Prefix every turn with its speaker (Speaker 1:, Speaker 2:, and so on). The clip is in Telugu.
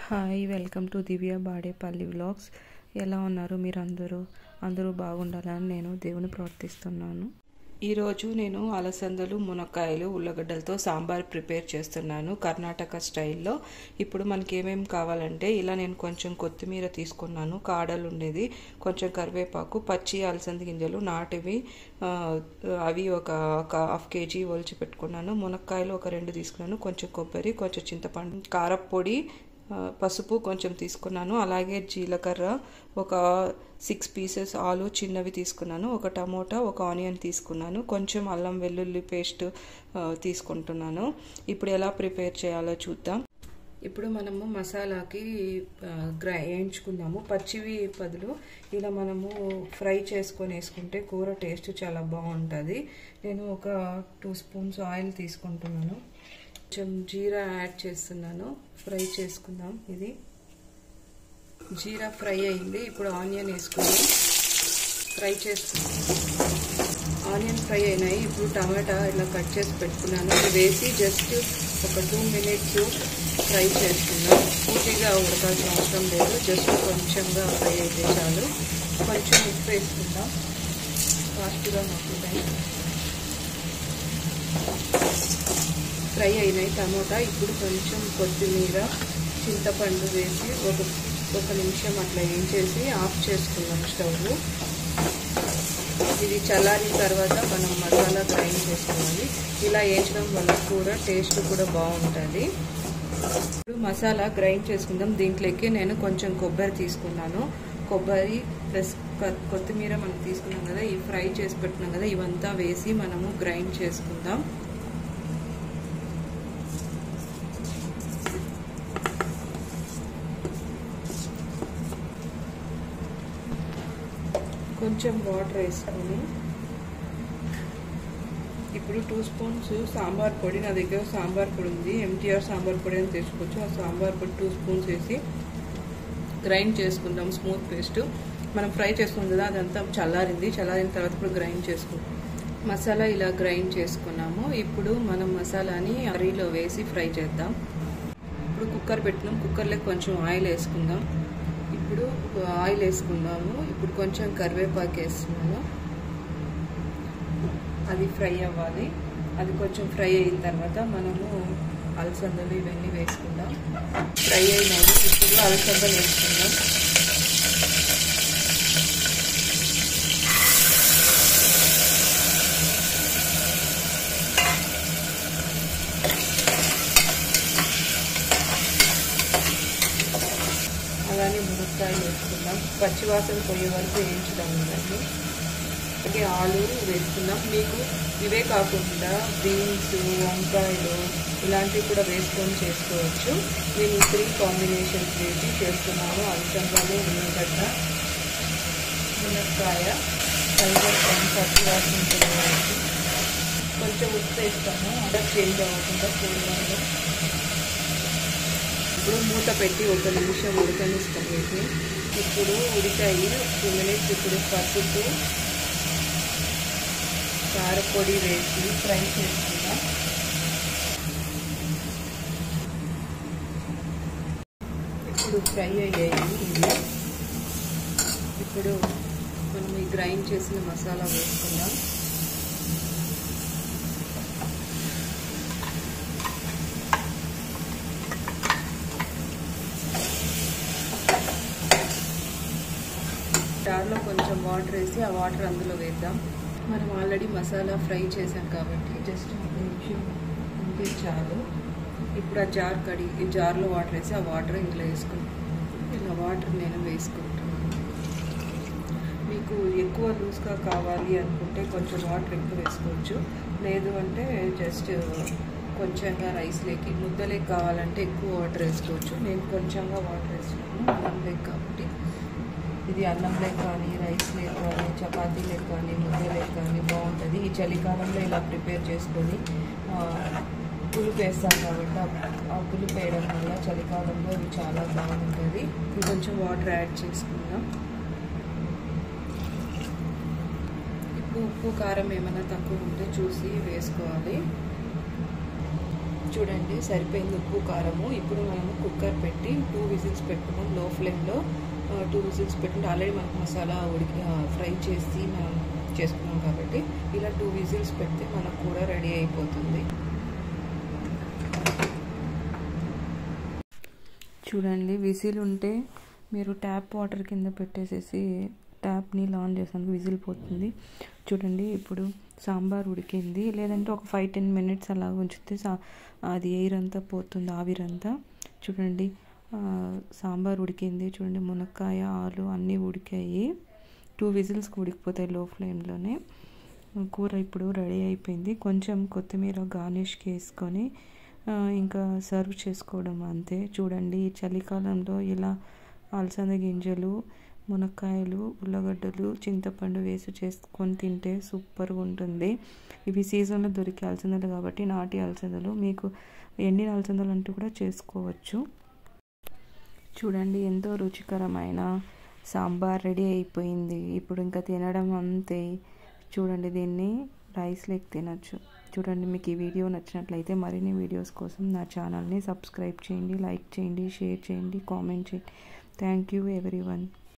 Speaker 1: Hi, welcome to Divya Badepalli vlogs. ఎలా ఉన్నారు మీరు? అందరూ బాగుండాలని నేను దేవుని ప్రార్థిస్తున్నాను. ఈరోజు నేను అలసందలు, మునక్కాయలు, ఉల్లగడ్డలతో సాంబార్ ప్రిపేర్ చేస్తున్నాను కర్ణాటక స్టైల్లో. ఇప్పుడు మనకి ఏమేమి కావాలంటే, ఇలా నేను కొంచెం కొత్తిమీర తీసుకున్నాను, కాడలు ఉండేది, కొంచెం కరివేపాకు, పచ్చి అలసంద గింజలు నాటివి అవి ఒక హాఫ్ కేజీ ఒలిచి పెట్టుకున్నాను. మునక్కాయలు ఒక 2 తీసుకున్నాను, కొంచెం కొబ్బరి, కొంచెం చింతపండు, కారపొడి, పసుపు కొంచెం తీసుకున్నాను. అలాగే జీలకర్ర ఒక 6 పీసెస్, ఆలు చిన్నవి తీసుకున్నాను, ఒక టమోటా, ఒక ఆనియన్ తీసుకున్నాను, కొంచెం అల్లం వెల్లుల్లి పేస్ట్ తీసుకుంటున్నాను. ఇప్పుడు ఎలా ప్రిపేర్ చేయాలో చూద్దాం. ఇప్పుడు మనము మసాలాకి వేయించుకుందాము. పచ్చివి బదులు ఇలా మనము ఫ్రై చేసుకొని వేసుకుంటే కూర టేస్ట్ చాలా బాగుంటుంది. నేను ఒక 2 స్పూన్స్ ఆయిల్ తీసుకుంటున్నాను, కొంచెం జీరా యాడ్ చేస్తున్నాను. ఫ్రై చేసుకుందాం. ఇది జీరా ఫ్రై అయింది. ఇప్పుడు ఆనియన్ వేసుకుని ఫ్రై చేసుకుందాం. ఆనియన్ ఫ్రై అయినాయి. ఇప్పుడు టమాటా ఇలా కట్ చేసి పెట్టుకున్నాను, ఇది వేసి జస్ట్ ఒక 2 మినిట్స్ ఫ్రై చేసుకుందాం. పూర్తిగా ఉడకాల్సిన అవసరం లేదు, జస్ట్ కొంచెంగా ఫ్రై అయితే చాలు. కొంచెం ఉప్పు వేసుకుందాం, ఫాస్ట్గా మగ్గుతాయి. ఫ్రై అయినాయి టమోటా. ఇప్పుడు కొంచెం కొత్తిమీర, చింతపండు వేసి ఒక నిమిషం అట్లా వేయించేసి ఆఫ్ చేసుకున్నాం స్టవ్. ఇది చల్లారిన తర్వాత మనం మసాలా గ్రైండ్ చేసుకోవాలి. ఇలా వేయించడం వల్ల కూర టేస్ట్ కూడా బాగుంటుంది. ఇప్పుడు మసాలా గ్రైండ్ చేసుకుందాం. దీంట్లోకి నేను కొంచెం కొబ్బరి తీసుకున్నాను. కొబ్బరి ప్లస్ కొత్తిమీర మనం తీసుకున్నాం కదా, ఈ ఫ్రై చేసి పెట్టుకున్నాం కదా, ఇవంతా వేసి మనము గ్రైండ్ చేసుకుందాం. కొంచెం వాటర్ వేసుకొని ఇప్పుడు 2 స్పూన్స్ సాంబార్ పొడి, నా దగ్గర సాంబార్ పొడి ఉంది, MTR సాంబార్ పొడి అని తీసుకోవచ్చు. ఆ సాంబార్ పొడి 2 స్పూన్స్ వేసి గ్రైండ్ చేసుకుందాం స్మూత్ పేస్ట్. మనం ఫ్రై చేసుకుందాం కదా, అదంతా చల్లారింది. చల్లారిన తర్వాత ఇప్పుడు గ్రైండ్ చేసుకుందాం. మసాలా ఇలా గ్రైండ్ చేసుకున్నాము. ఇప్పుడు మనం మసాలాని కర్రీలో వేసి ఫ్రై చేద్దాం. ఇప్పుడు కుక్కర్ పెట్టినాం, కుక్కర్లో కొంచెం ఆయిల్ వేసుకుందాం. ఇప్పుడు ఆయిల్ వేసుకుందాము. ఇప్పుడు కొంచెం కరివేపాకు వేస్తున్నాను, అది ఫ్రై అవ్వాలి. అది కొంచెం ఫ్రై అయిన తర్వాత మనము అలసందలు ఇవన్నీ వేసుకుందాం. ఫ్రై అయినాయి. ఇప్పుడు అలసందలు వేసుకుందాం. అలానే మునక్కాయలు వేసుకుందాం. పచ్చివాసన పోయే వరకు వేయించుదాం. ఇవన్నీ అలాగే ఆలు వేసుకుందాం. మీకు ఇవే కాకుండా బీన్స్, వంకాయలు ఇలాంటివి కూడా వేసుకొని చేసుకోవచ్చు. నేను 3 కాంబినేషన్స్ వేసి చేస్తున్నాను. అలసందలు, ఉల్లగడ్డ, మునక్కాయ, పచ్చివాసన పోయేవరకు. కొంచెం ఉప్పు వేస్తాను, అలా చేంజ్ అవ్వకుండా కూరగాయలు. ఇప్పుడు మూత పెట్టి 1 నిమిషం ఉడకనిస్తాం వీటిని. ఇప్పుడు ఉడికాయి 2 మినిట్స్. ఇప్పుడు పసుపు, కారపొడి వేసి ఫ్రై చేసుకుందాం. ఇప్పుడు ఫ్రై అయ్యాయి ఇవి. ఇప్పుడు మనం ఈ గ్రైండ్ చేసిన మసాలా వేసుకుందాం. జార్లో కొంచెం వాటర్ వేసి ఆ వాటర్ అందులో వేద్దాం. మనం ఆల్రెడీ మసాలా ఫ్రై చేసాం కాబట్టి జస్ట్ 1 నిమిషం ఉంటే చాలు. ఇప్పుడు ఈ జార్లో వాటర్ వేసి ఆ వాటర్ ఇందులో వేసుకుంటాం. ఇలా వాటర్ నేను వేసుకుంటున్నాను. మీకు ఎక్కువ లూజ్గా కావాలి అనుకుంటే కొంచెం వాటర్ ఎక్కువ వేసుకోవచ్చు, లేదు అంటే జస్ట్ కొంచెంగా రైస్లోకి ముద్దలేకి కావాలంటే ఎక్కువ వాటర్ వేసుకోవచ్చు. నేను కొంచెంగా వాటర్ వేసుకున్నాను అన్నంలోకి కాబట్టి. ఇది అన్నంలో కానీ, రైస్లో కానీ, చపాతీలో కానీ, ముద్దలో కానీ బాగుంటుంది. ఈ చలికాలంలో ఇలా ప్రిపేర్ చేసుకొని పులుపు వేస్తాం కాబట్టి ఆ పులుపు వేయడం వల్ల చలికాలంలో ఇది చాలా బాగుంటుంది. ఇప్పుడు కొంచెం వాటర్ యాడ్ చేసుకుందాం. ఇప్పుడు ఉప్పు, కారం ఏమైనా తక్కువ ఉంటే చూసి వేసుకోవాలి. చూడండి సరిపోయింది ఉప్పు కారము. ఇప్పుడు మనము కుక్కర్ పెట్టి 2 విజిల్స్ పెట్టుకున్నాం లో ఫ్లేమ్లో. 2 విజిల్స్ పెట్టుకుంటే ఆల్రెడీ మనకు మసాలా ఫ్రై చేసి మనం చేసుకున్నాం కాబట్టి ఇలా 2 విజిల్స్ పెడితే మన కూర రెడీ అయిపోతుంది. చూడండి విజిల్ ఉంటే మీరు ట్యాప్ వాటర్ కింద పెట్టేసేసి ట్యాప్ నీళ్ళు ఆన్ చేసాను విజిల్ పోతుంది. చూడండి ఇప్పుడు సాంబార్ ఉడికింది. లేదంటే ఒక 5-10 మినిట్స్ అలా ఉంచితే అది ఎయిర్ అంతా పోతుంది, ఆవిరంతా. చూడండి సాంబార్ ఉడికింది. చూడండి మునక్కాయ ఆలు అన్నీ ఉడికాయి. 2 విజిల్స్కి ఉడికిపోతాయి లో ఫ్లేమ్లోనే. కూర ఇప్పుడు రెడీ అయిపోయింది. కొంచెం కొత్తిమీర గార్నిష్కి వేసుకొని ఇంకా సర్వ్ చేసుకోవడం అంతే. చూడండి చలికాలంలో ఇలా అలసంద గింజలు, మునక్కాయలు, ఉల్లగడ్డలు, చింతపండు వేసి చేసుకొని తింటే సూపర్గా ఉంటుంది. ఇవి సీజన్లో దొరికే అలసందలు కాబట్టి నాటి అలసందలు. మీకు ఎండిన అలసందలు అంటూ కూడా చేసుకోవచ్చు. చూడండి ఎంతో రుచికరమైన సాంబార్ రెడీ అయిపోయింది. ఇప్పుడు ఇంకా తినడం అంతే. చూడండి దీన్ని రైస్ లేక తినచ్చు. చూడండి మీకు ఈ వీడియో నచ్చినట్లయితే మరిన్ని వీడియోస్ కోసం నా ఛానల్ని సబ్స్క్రైబ్ చేయండి, లైక్ చేయండి, షేర్ చేయండి, కామెంట్ చేయండి. Thank you everyone.